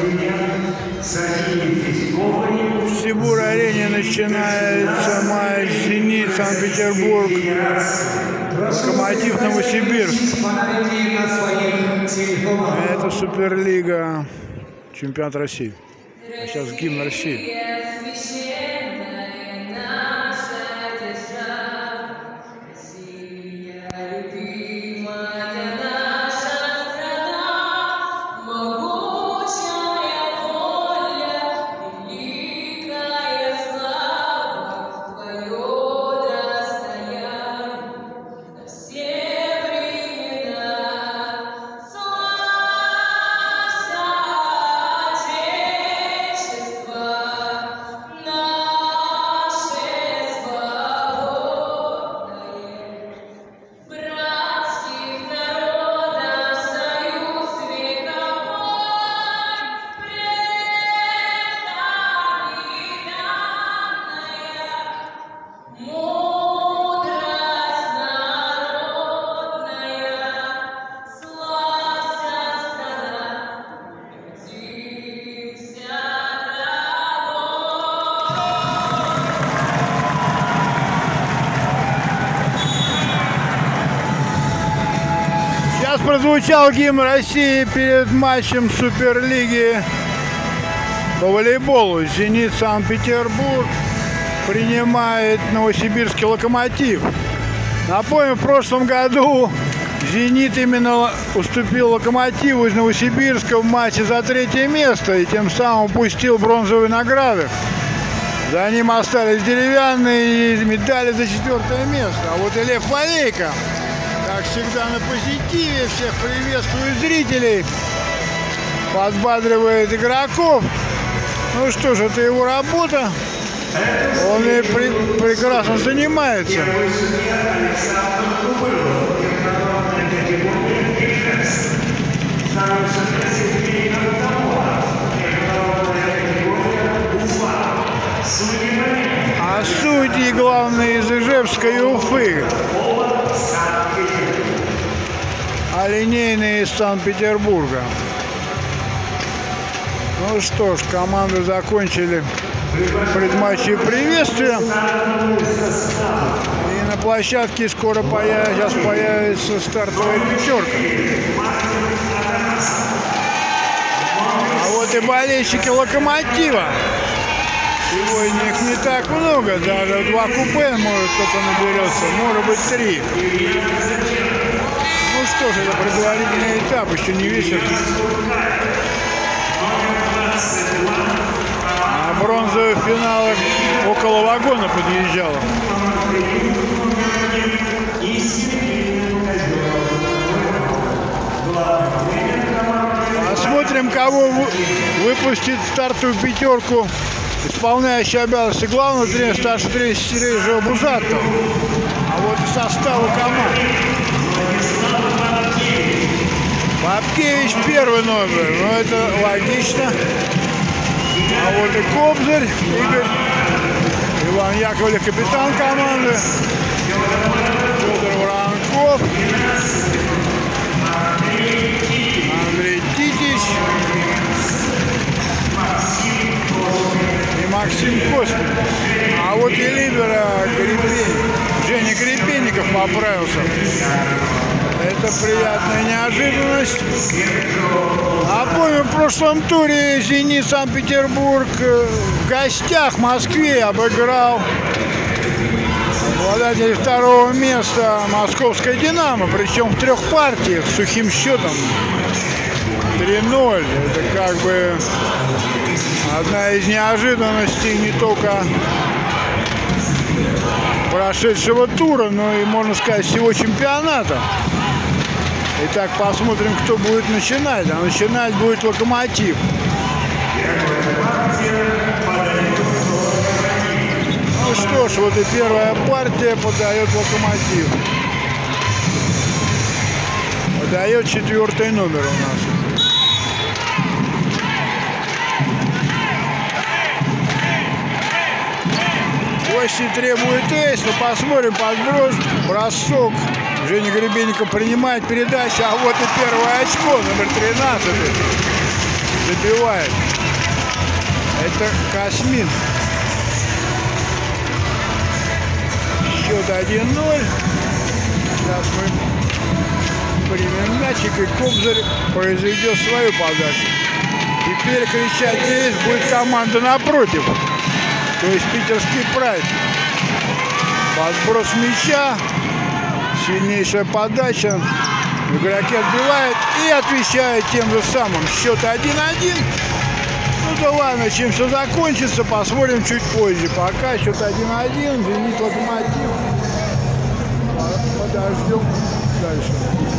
В Сибур-арене начинается матч «Зенит» Санкт-Петербург, Локомотив Новосибирск. Это Суперлига, чемпионат России. А сейчас гимн России. Прозвучал гимн России перед матчем Суперлиги по волейболу. «Зенит» Санкт-Петербург принимает новосибирский «Локомотив». Напомню, в прошлом году «Зенит» именно уступил «Локомотиву» из Новосибирска в матче за 3-е место и тем самым упустил бронзовые награды. За ним остались деревянные медали за 4-е место. А вот и Лев Валейко, как всегда, на позитиве, всех приветствует зрителей, подбадривает игроков. Ну что ж, это его работа, он и прекрасно занимается. А судьи главные из Ижевска и Уфы, а линейные из Санкт-Петербурга. Ну что ж, команды закончили предматчевые приветствия. И на площадке скоро появится стартовая пятерка. А вот и болельщики «Локомотива». Сегодня их не так много, даже 2 купе может кто-то наберется, может быть 3. Ну что ж, это предварительный этап, еще не вечер. А бронзовый финал около вагона подъезжала. Посмотрим, кого выпустит стартовую пятерку исполняющий обязанности главного тренера, старший тренер Сережа Бузатов. А вот и составу команд. Бабкевич первый номер, но это логично. А вот и Кобзарь, Игорь, Иван Яковлев, капитан команды, Федор Воронков, Андрей Титич и Максим Космин. А вот и лидера Женя Гребенников поправился. Это приятная неожиданность. А помню, в прошлом туре «Зенит» Санкт-Петербург в гостях в Москве обыграл обладатель 2-го места московское «Динамо», причем в 3 партиях с сухим счетом 3-0. Это как бы одна из неожиданностей не только прошедшего тура, но и, можно сказать, всего чемпионата. Итак, посмотрим, кто будет начинать. А начинать будет «Локомотив». Ну что ж, вот и первая партия подает «Локомотив». Подает 4-й номер у нас. Гости требуют эйс, но посмотрим, подброс, бросок. Женя Гребенников принимает передачу, а вот и первое очко, номер 13. забивает. Это Касмин. Счет 1-0. Сейчас мы примем мячик, и Кобзарь произведет свою подачу. Теперь кричать здесь будет команда напротив. То есть питерский Прайд. Подброс мяча. Сильнейшая подача. Игроки отбивают и отвечают тем же самым. Счет 1-1. Ну да ладно, чем все закончится, посмотрим чуть позже. Пока счет 1-1. Зенит Локомотив. Подождем дальше.